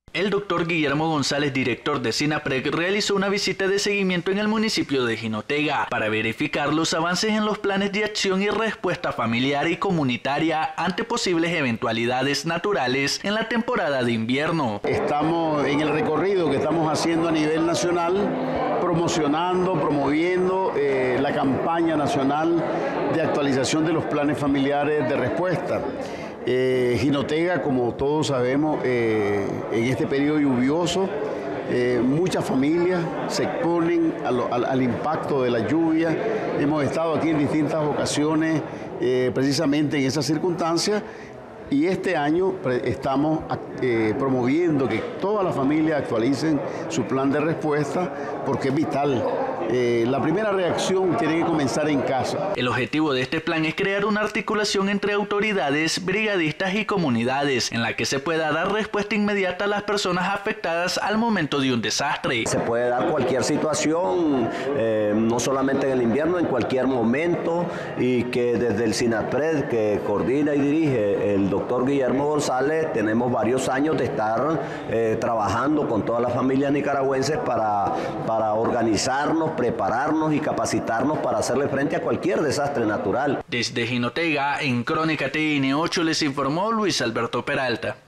El doctor Guillermo González, director de SINAPRED, realizó una visita de seguimiento en el municipio de Jinotega para verificar los avances en los planes de acción y respuesta familiar y comunitaria ante posibles eventualidades naturales en la temporada de invierno. Estamos en el recorrido que estamos haciendo a nivel nacional, promoviendo la campaña nacional de actualización de los planes familiares de respuesta. Jinotega, como todos sabemos, en este periodo lluvioso, muchas familias se exponen al impacto de la lluvia. Hemos estado aquí en distintas ocasiones precisamente en esas circunstancias. Y este año estamos promoviendo que todas las familias actualicen su plan de respuesta porque es vital. La primera reacción tiene que comenzar en casa. El objetivo de este plan es crear una articulación entre autoridades, brigadistas y comunidades en la que se pueda dar respuesta inmediata a las personas afectadas al momento de un desastre. Se puede dar cualquier situación, no solamente en el invierno, en cualquier momento, y que desde el SINAPRED, que coordina y dirige el doctor Guillermo González, tenemos varios años de estar trabajando con todas las familias nicaragüenses para organizarnos, prepararnos y capacitarnos para hacerle frente a cualquier desastre natural. Desde Jinotega, en Crónica TN8, les informó Luis Alberto Peralta.